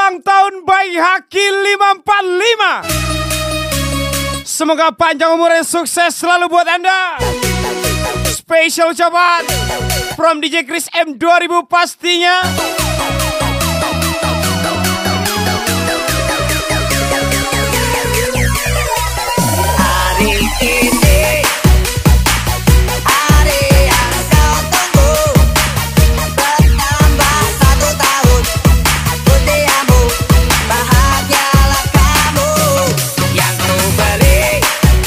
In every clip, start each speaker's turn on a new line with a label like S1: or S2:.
S1: ulang tahun Bayi Haki 545. Semoga panjang umur dan sukses selalu buat Anda. Spesial ucapan from DJ Chris M 2000 pastinya.
S2: Hari ini hari yang kau tunggu, bertambah 1 tahun usiamu, bahagialah kamu. Yang ku beli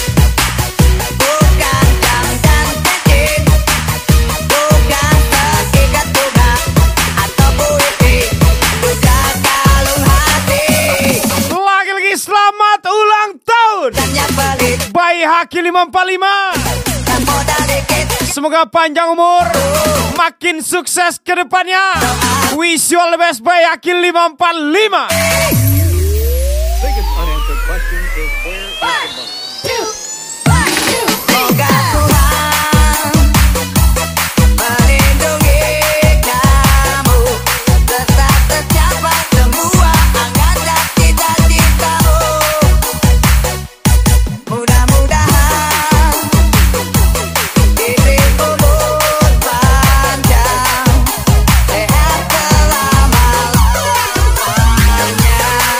S2: bukan jam dan cincin, bukan seikat bunga atau puisi, bukan kalung hati.
S1: Lagi-lagi selamat ulang tahun Bayi Haki 545. Semoga panjang umur, makin sukses ke depannya. Wish you all the best Bayi Haki 545.
S3: Biggest unanswered question is where is the money?
S2: Semoga Tuhan melindungi kamu, tetap tercapai semua angan dan cita-citamu. Mudah-mudahan dirimu umur panjang, sehat selama-lamanya.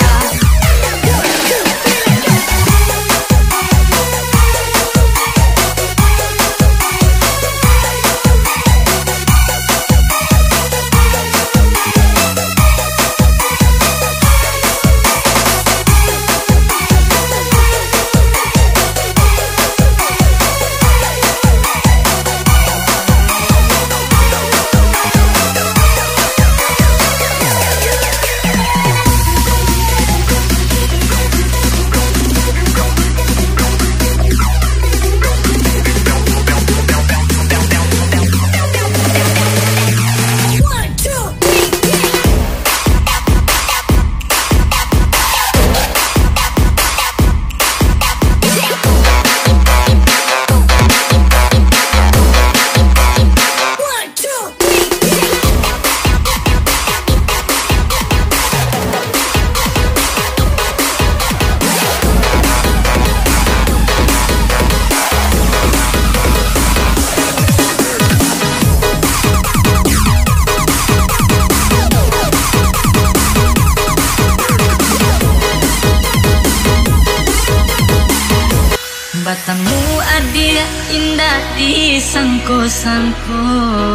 S4: Batamu adil indah disangko-sangko,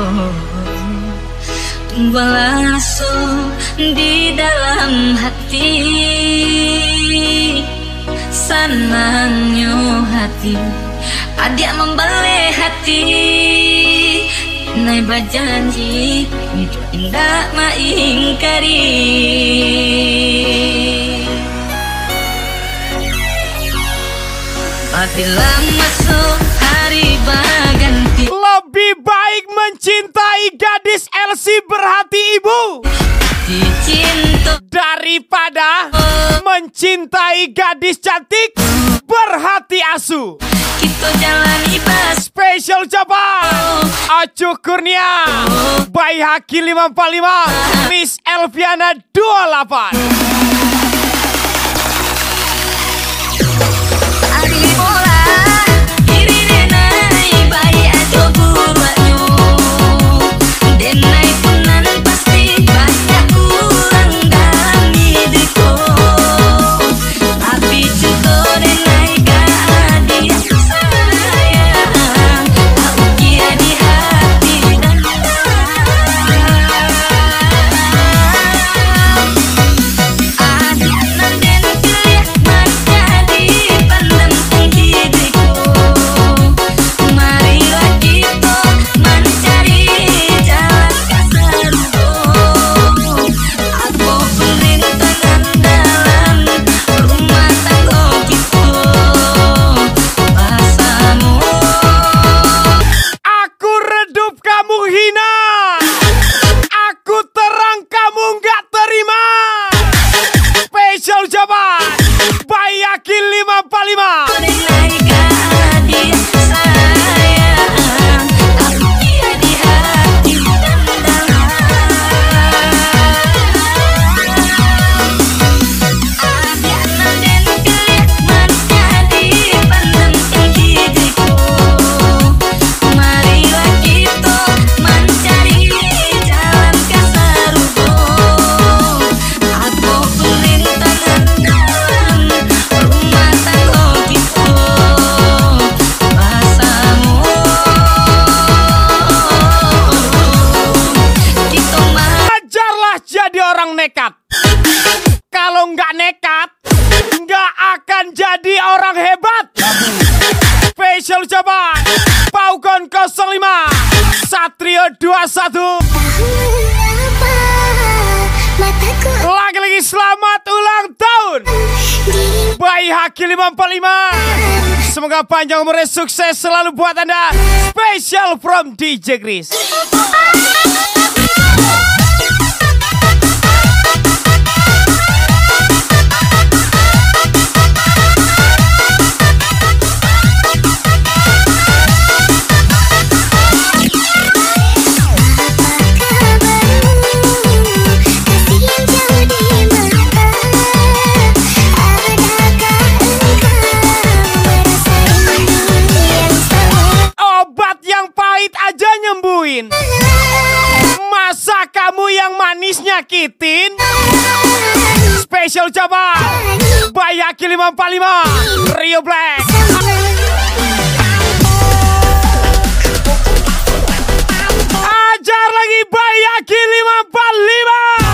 S4: tumbuh langsung di dalam hati. Senangnya hati adik membeli hati, nai berjanji hidup indah maingkari. Apabila masuk hari berganti,
S1: Lebih baik mencintai gadis LC berhati ibu
S4: dicinta
S1: daripada mencintai gadis cantik berhati asu.
S4: kita jalani pas.
S1: Spesial ucapan Acu Kurnia Bayi Haki 545 Miss Elviana 28.
S4: Ari bola iri denai bayi ajo buruanyo, denai punan pasti banyak kurang dalam hidupku, tapi cukup denai keadaan sayang, aku kira di hati dan
S1: Bayaki 545. Semoga panjang umurnya, sukses selalu buat Anda. Special from DJ Chris. Aja nyembuhin. Masa kamu yang manis nyakitin? Spesial coba Bayaki 545 Rio Black. Ajar lagi Bayaki 545.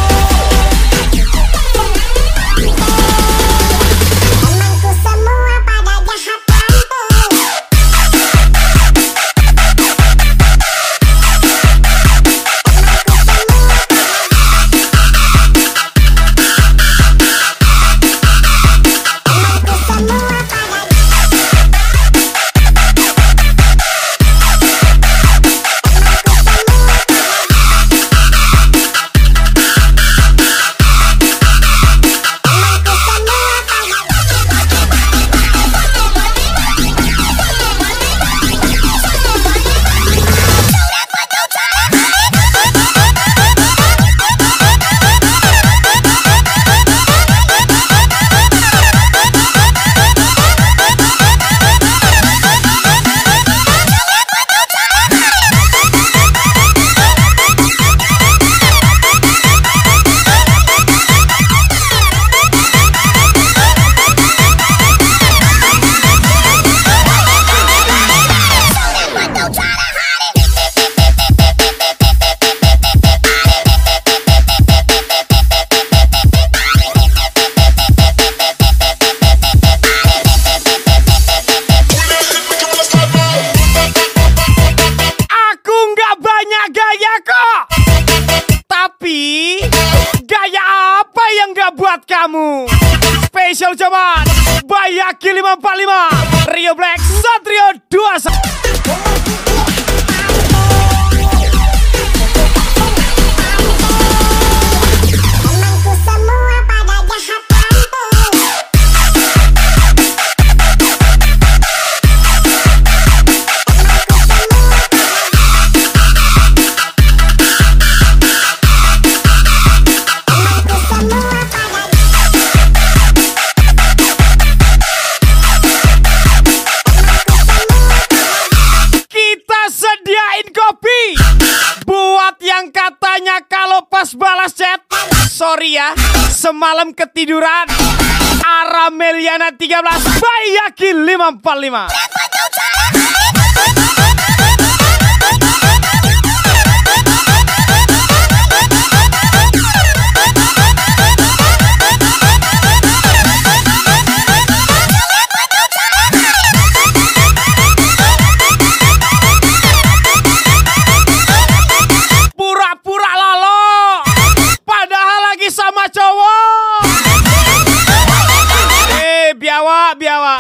S1: Spesial coba Bayaki 545 Rio Black Satrio 21. Balas chat, sorry ya, semalam ketiduran. Arameliana 13 Bayaki 545. Biawa.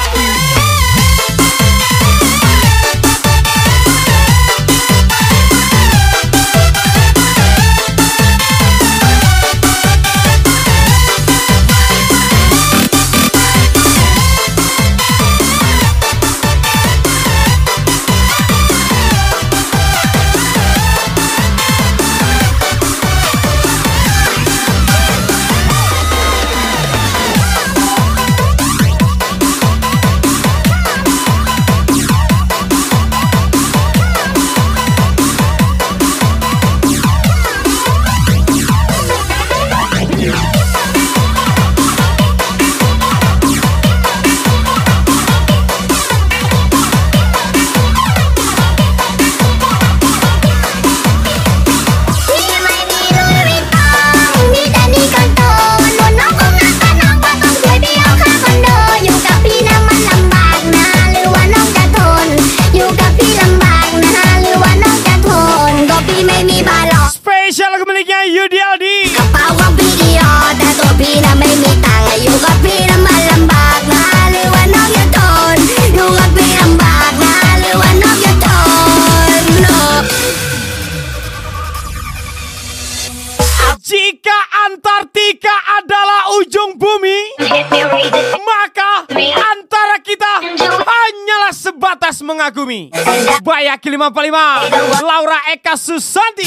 S1: mengagumi. Bayaki 55, Laura Eka Susanti.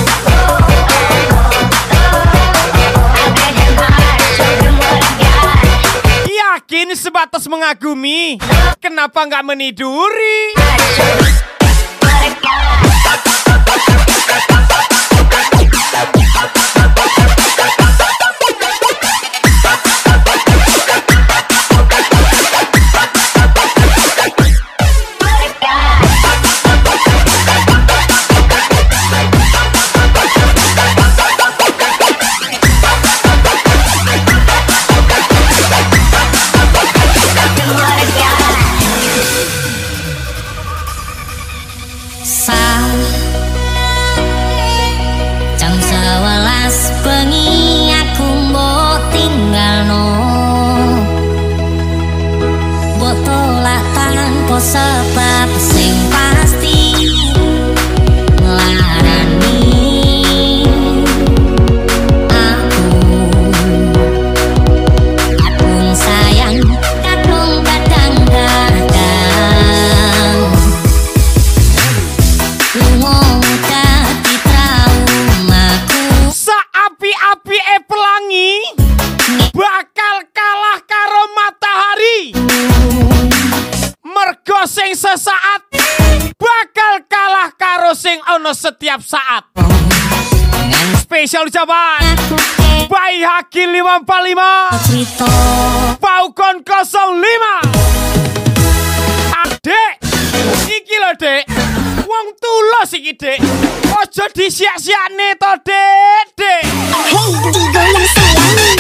S1: Yakin sebatas mengagumi, kenapa nggak meniduri?
S4: Jam 11 bengi aku mbok tinggalno, mbok tolak tanpa sebab sing pasti nglarani aku sayang kadung kadang-kadang
S1: Api pelangi bakal kalah karo matahari. Mergo sing sesaat bakal kalah karo sing ono setiap saat. Spesial ucapan Bayi Haki 545 Paukon 05. Adek, iki lho dek, wong tulos iki dek, ojo disiak-siakne to dek.
S4: Hey, digoyang sayang.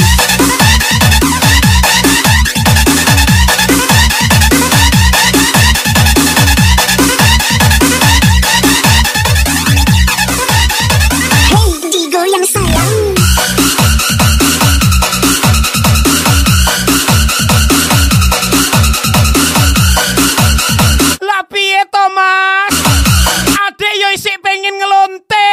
S4: Hey, digoyang sayang.
S1: Lah piye to Mas? Adek yo isih pengen ngelonte.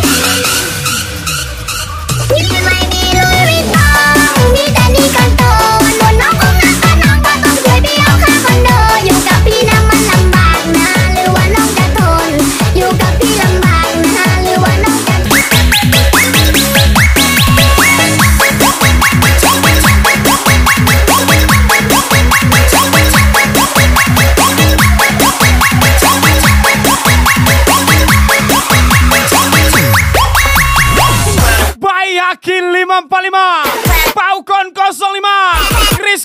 S1: Haki 545 Paukon 05 Chris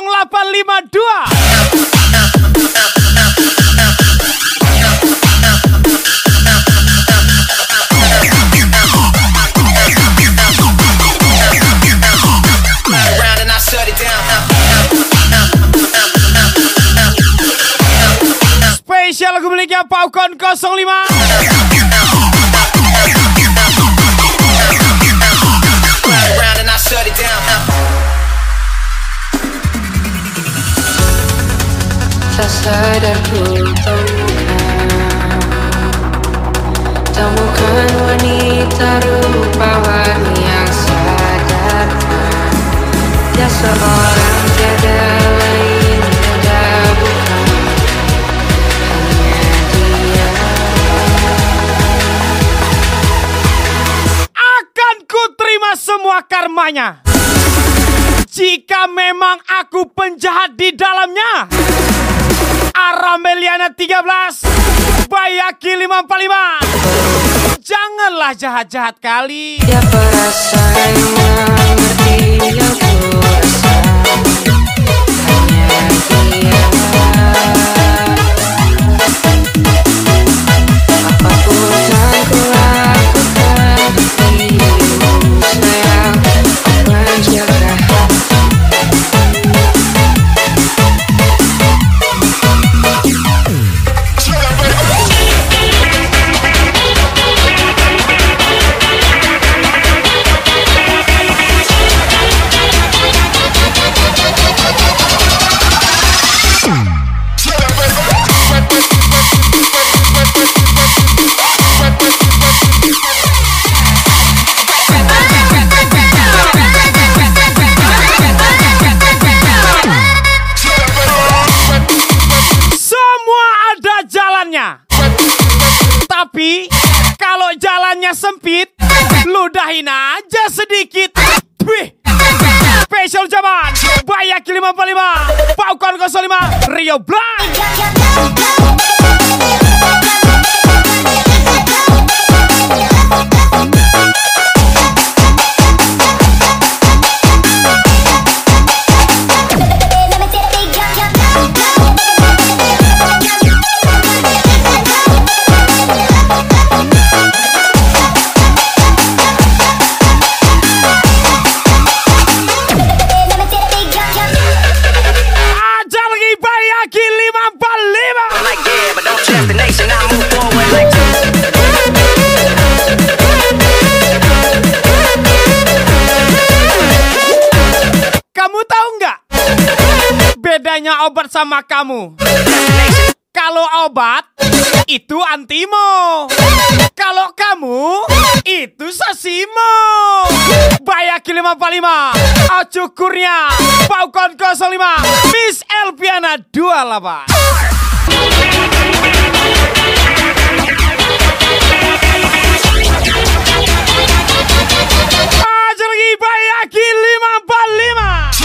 S1: 082. Spesial lagu miliknya Paukon 05.
S5: Tak sadarku temukan wanita rupawan yang sadarkan. Dia seorang tiada lain, tiada bukan hanya dia.
S1: Akan ku terima semua karmanya jika memang aku penjahat di dalamnya. Arameliana 13 Bayaki 545. Janganlah jahat-jahat kali.
S5: Dia perasaan yang mengerti yang ku rasa. Hanya dia. Apapun yang ku lakukan, dirimu sayang menjaga.
S1: Tapi kalau jalannya sempit, ludahin aja sedikit. Wih, spesial zaman Bayaki 55, Paukon 05, Rio Blanc. Kamu tahu nggak bedanya obat sama kamu? Kalau obat itu Antimo, kalau kamu itu Sasimo. Bayaki 55, Acukurnya, Paukon 05, Miss Elviana 28. Aja lagi Bayaki 55.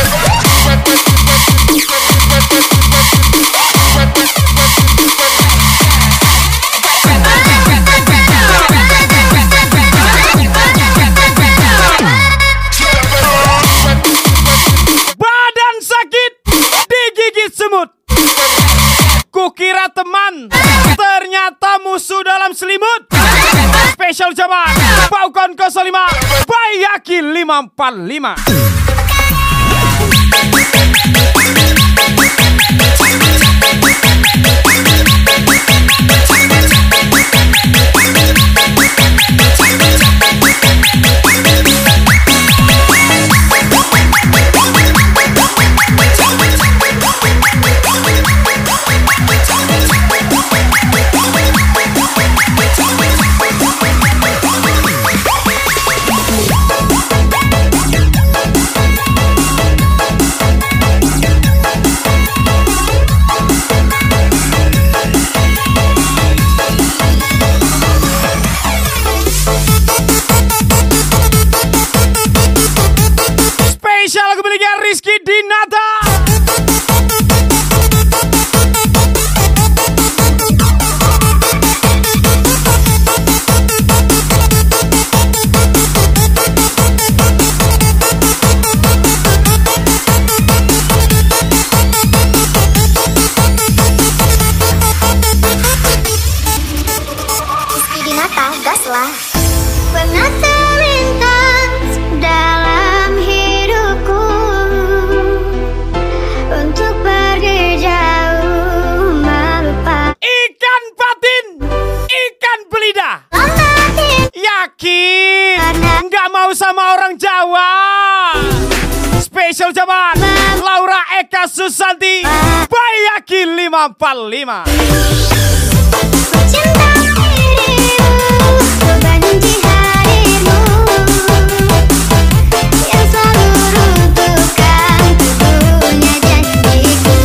S1: Badan sakit digigit semut. Kukira teman, ternyata musuh dalam selimut. Spesial zaman Paukon 05, Bayaki 545. Spesial lagu miliknya Rizky Dinata.
S6: Rizky Dinata, gas lah. Pernah terlintas dalam hidupku untuk pergi jauh melupakan
S1: Ikan patin, ikan belida. Yakin nggak mau sama orang Jawa. Spesial zaman Laura Eka Susanti, Bayaki 545.
S6: cinta dirimu, benci hadirmu yang selalu runtuhkan tubuhnya janjiku.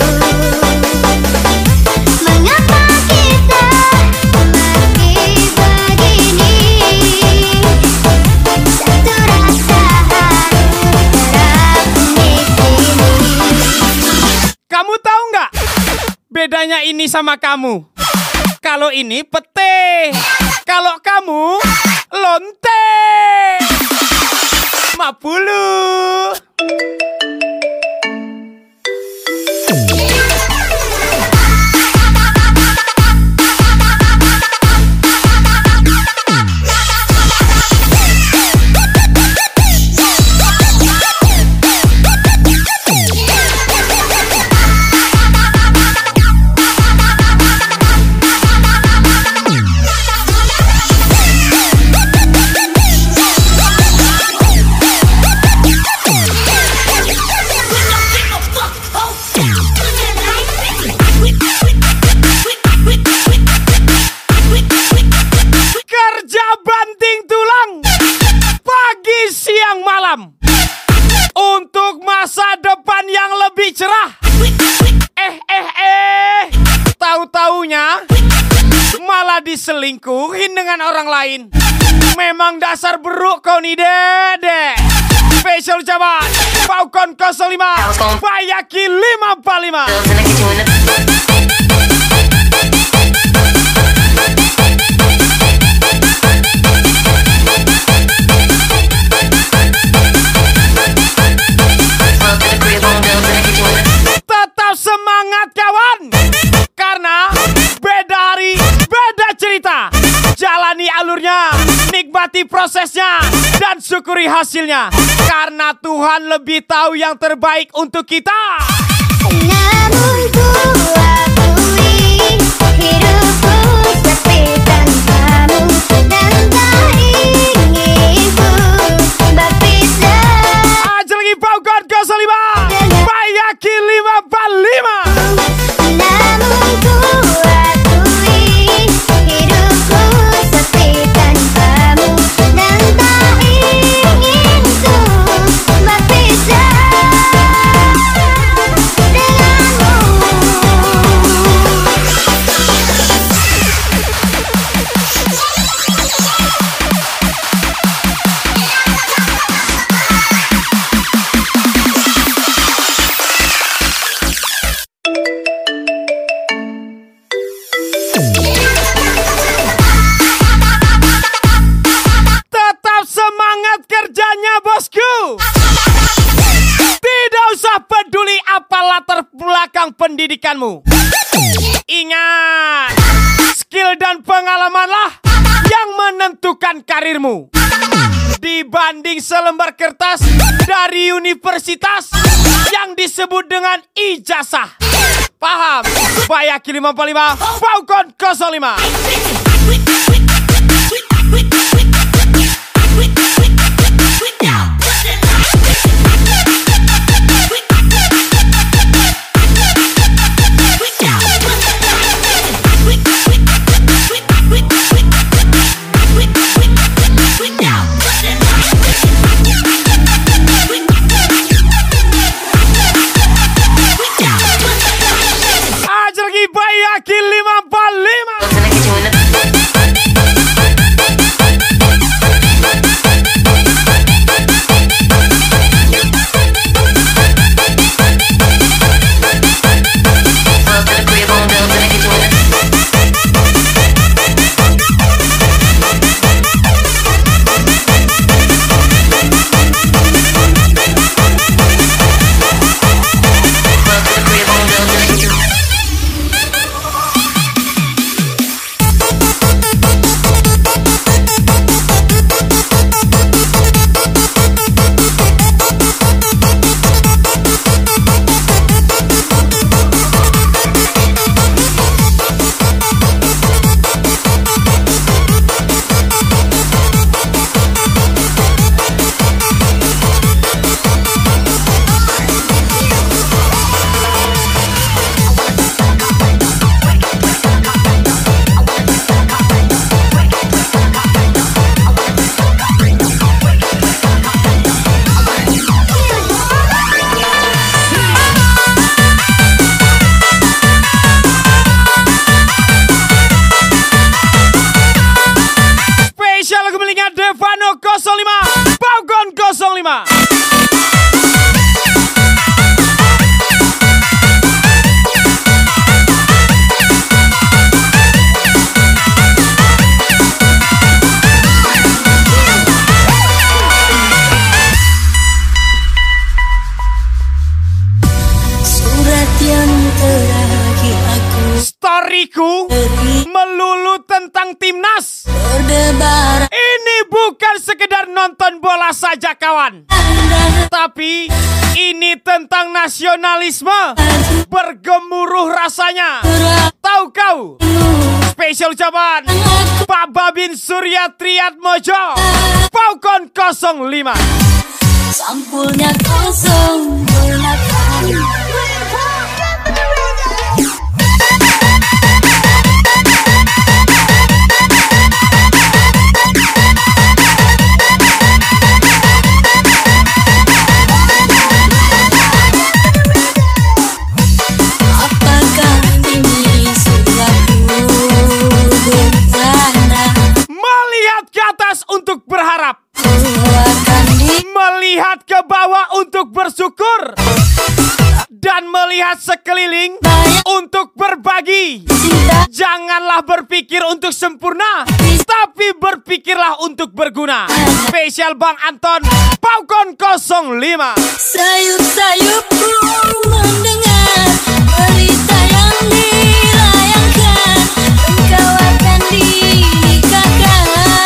S6: Mengapa kita meski begini? Satu rasa harus terapung di sini.
S1: Kamu tahu nggak bedanya ini sama kamu? Kalau ini pete, kalau kamu lonte. 50. Kerja banting tulang pagi siang malam untuk masa depan yang lebih cerah. Tahu-taunya malah diselingkuhin dengan orang lain. Memang dasar beruk kau nih dede. Spesial ucapan Falcon 05 Bayaki 545. Tetap semangat kawan, karena beda hari, beda cerita. Jalani alurnya, nikmati prosesnya, dan syukuri hasilnya. Karena Tuhan lebih tahu yang terbaik untuk kita.
S6: Namun ku akui hidupku sepi tanpamu, dan tak ingin ku berpisah.
S1: Aja lagi Falcon 05 Bayaki 545.
S6: Namun ku akui hidupku sepi tanpamu, dan tak ingin ku berpisah denganmu.
S1: Tetap semangat kerjanya bosku. Tidak usah peduli apa latar belakang pendidikanmu. Ingat, skill dan pengalamanlah yang menentukan karirmu. Dibanding selembar kertas dari universitas yang disebut dengan ijazah. Paham? Bayaki 545 Falcon 05. Aja lagi Bayaki 05 Falcon 05.
S4: Surat yang terakhir aku
S1: Storyku melulu tentang timnas.
S4: berdebar
S1: Ini bukan sekedar nonton bola saja kawan, tapi ini tentang nasionalisme. Bergemuruh rasanya. Tahu kau? Spesial ucapan Pak Babin Surya Triat Mojo Falcon 05.
S4: sampulnya kosong belakang. Apakah ini sudah ku
S1: Lihat sekeliling untuk berbagi. Janganlah berpikir untuk sempurna, tapi berpikirlah untuk berguna. Spesial Bang Anton, Paukon 05.
S4: Sayup-sayupku mendengar berita yang dilayangkan, engkau akan dinikahkan.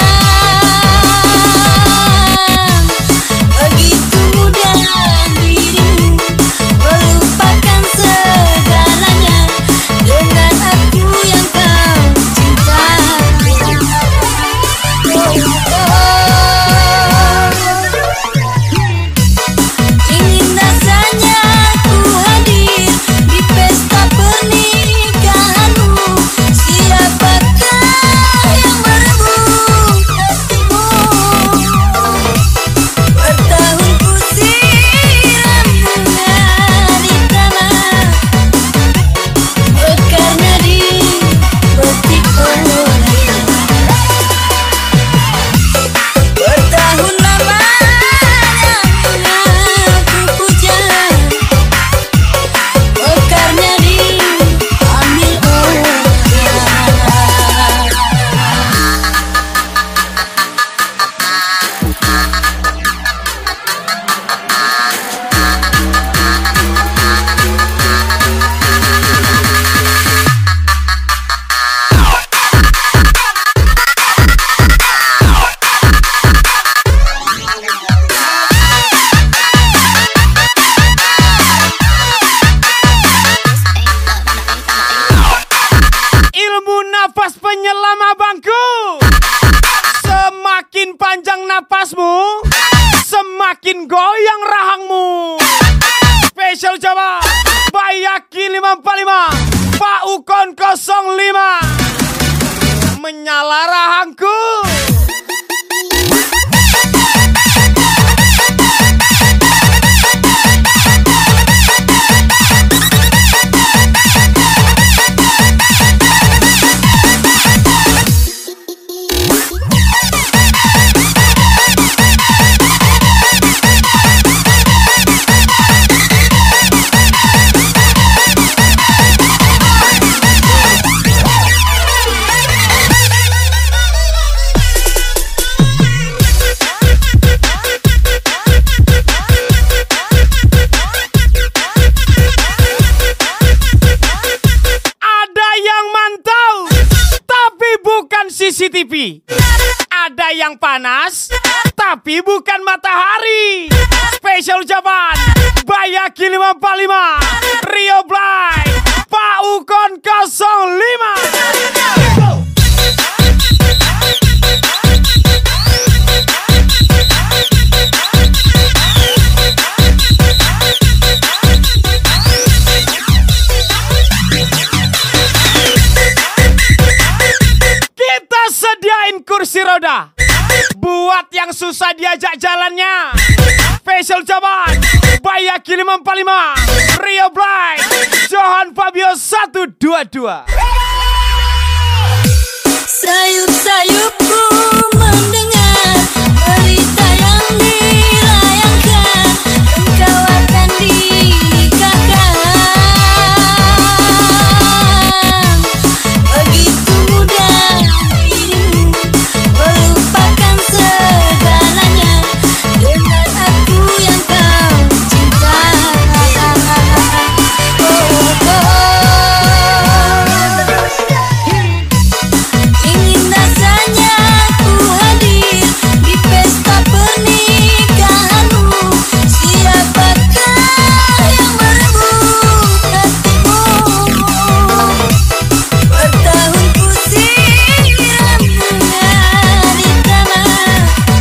S4: Begitu mudah dirimu melupakan segalanya dengan aku yang kau cinta. Ingin rasanya ku hadir di pesta pernikahanmu. Siapakah yang merebut hatimu? Bertahun ku siram bunga di tanah, mekarnya di petik orang. Bertahun lamanya ku puja, mekarnya diambil orang.
S1: Ilmu nafas penyelam abangku. Semakin panjang napasmu, semakin goyang rahangmu. Spesial Jawa, Bayaki 545, Pak Ukon 05. Menyala rahangku. Ada yang mantau, tapi bukan CCTV. Ada yang panas, tapi bukan matahari. Spesial ucapan Bayaki 545, Rio Blay, Pak Ukon 05. Kita sediain kursi roda buat yang susah diajak jalannya. Spesial ucapan Bayaki 545, Rio Blay, Johan Fabio 122.
S4: Sayup-sayupku mendengar berita yang dilayangkan, engkau akan dinikahkan. Begitu mudah dirimu melupakan segalanya dengan aku yang kau cinta. Ingin rasanya ku hadir di pesta pernikahanmu. Siapakah yang merebut hatimu? Bertahun ku siram bunga di tanah,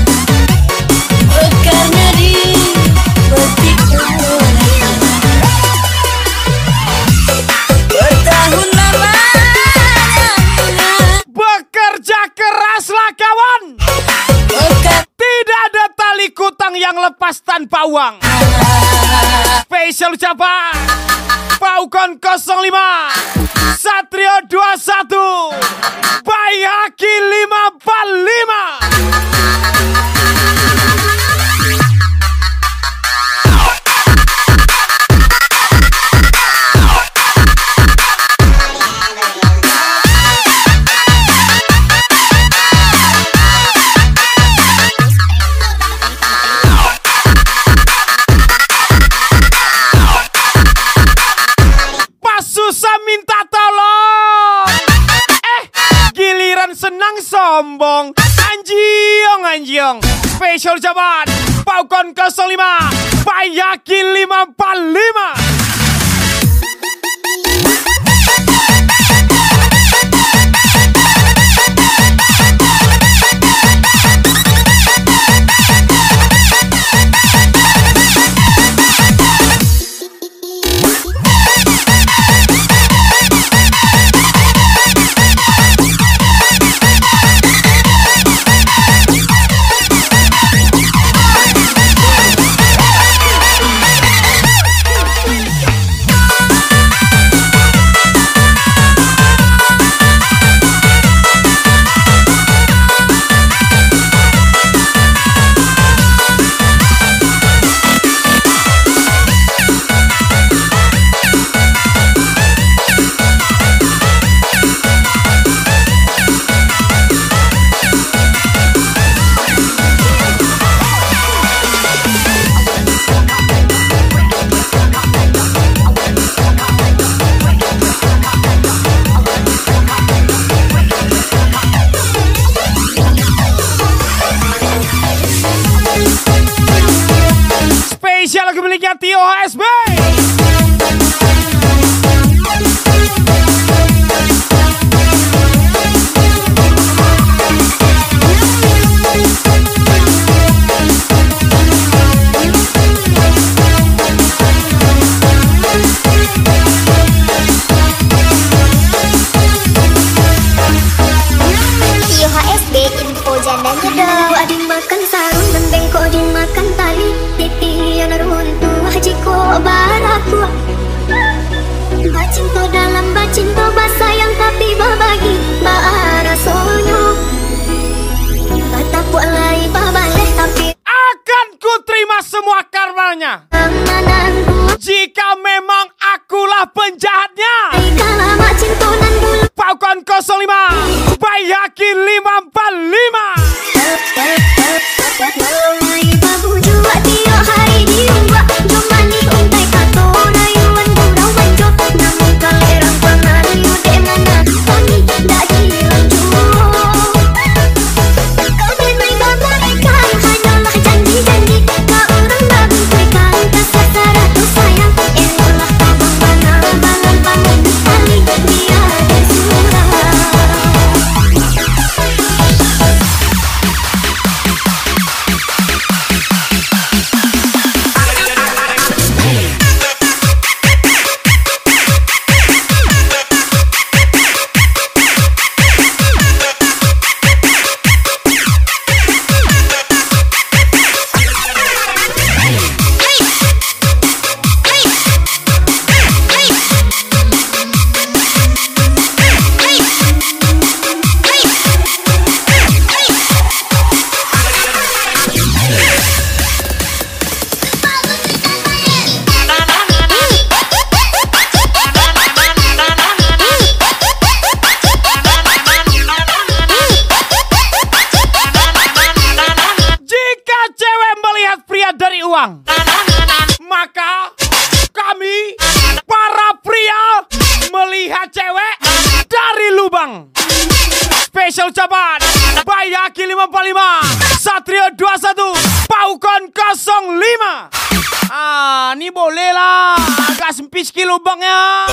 S4: mekarnya di petik orang. Bertahun lamanya
S1: Bekerja keraslah kawan.
S4: mekar
S1: Tidak ada tali kutang yang lepas tanpa uang. Spesial ucapan Paukon 05, Satrio 21, Bayaki 545. sombong. Anjiong. Spesial ucapan Paukon 05 Bayaki 545. Spesial lagu miliknya Tio HSB.
S6: Tio HSB info jandanya dau. Adi makan sarung dan bengkok dimakan tali. Titian runtuh jiko baratua. Bacinto dalam bacinto basayang tapi babagi baara sonyo. Kata pualai babaleh tapi
S1: Akan ku terima semua karmanya
S6: angananku.
S1: jika memang akulah penjahatnya.
S6: Kala macinto nan dulu.
S1: Paukon 05 Bayaki 545.
S6: Mai babu jua Tio hari diumba. Jomani untai kato rayuan gurau banjo. Namun kalerang pangan yude mana kami dak dilanjut. Kau benai babaikan hanyalah janji-janji. Kau orang babu kuikan kasar tu sayang. Elah tabang bana balan bangun kali dia desurah.
S1: Jika cewek melihat pria dari uang, maka kami para pria melihat cewek dari lubang. Spesial ucapan Bayaki 545 Satrio 21 Paukon 05. Ini boleh lah, agak sempit sikit lubangnya.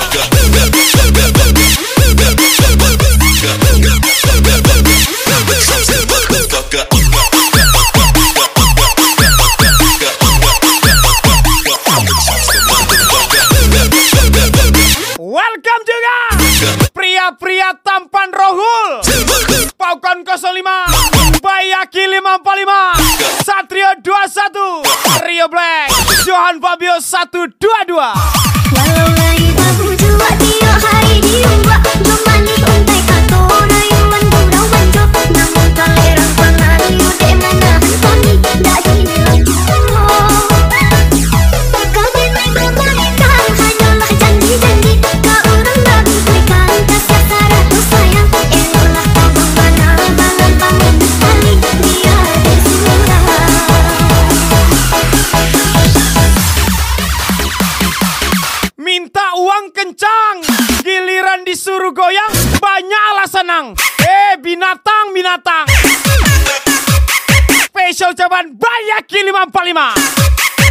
S1: Welcome juga pria-pria tampan rohul. Paukon 05 Bayaki 545 Satrio 21 Rio Black Johan Fabio 122.
S6: Walau lagi babu jua Tio hari diumba. Jomani untai kato rayuan gurau banjo. Namun kalerang pangan yude mana kami dak dilanjut. Kau benai babaikan hanyalah janji-janji. Kau orang babu kuikan kasar tu sayang. Elah tabang bana balan bangun kali dia desurah.
S1: Minta uang kencang, giliran disuruh goyang banyak alasan senang. binatang-binatang. Spesial ucapan Bayaki 545.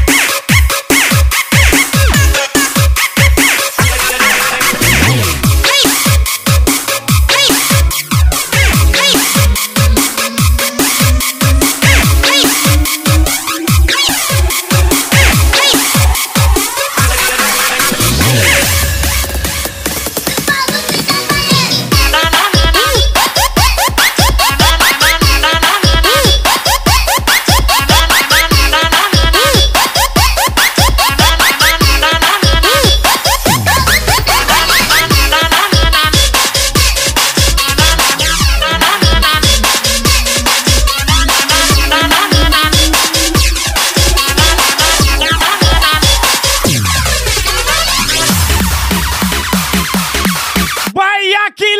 S1: Bayaki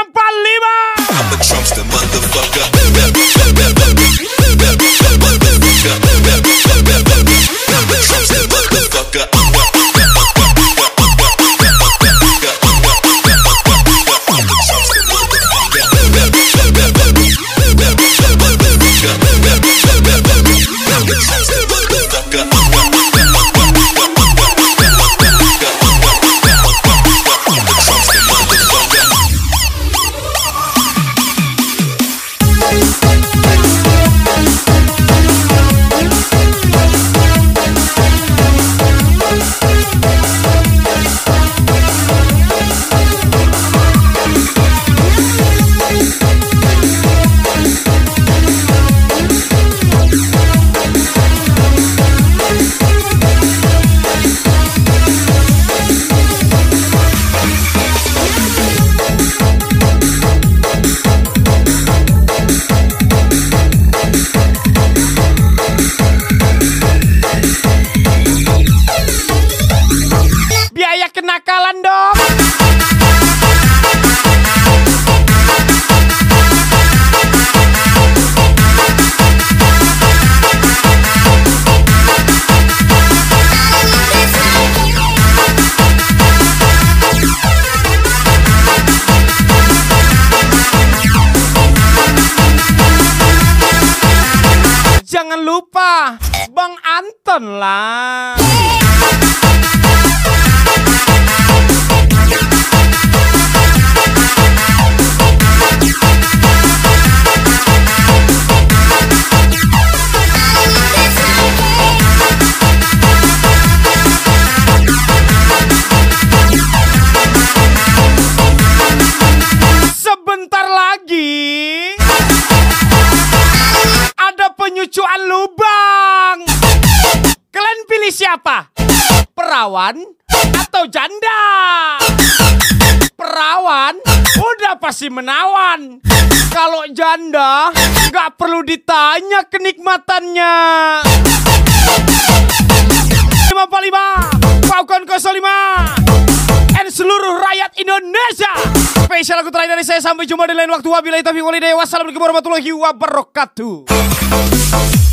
S1: 545. Biaya kenakalan dong. Jangan lupa Bang Anton lah. Sebentar lagi ada penyucuan lubang. Kalian pilih siapa? Perawan atau janda? Perawan udah pasti menawan. Kalau janda nggak perlu ditanya kenikmatannya. 545 Falcon 05 dan seluruh rakyat Indonesia. Spesial lagu terakhir dari saya. Sampai jumpa di lain waktu. Wabillahi taufiq walhidayah. Wassalamualaikum warahmatullahi wabarakatuh.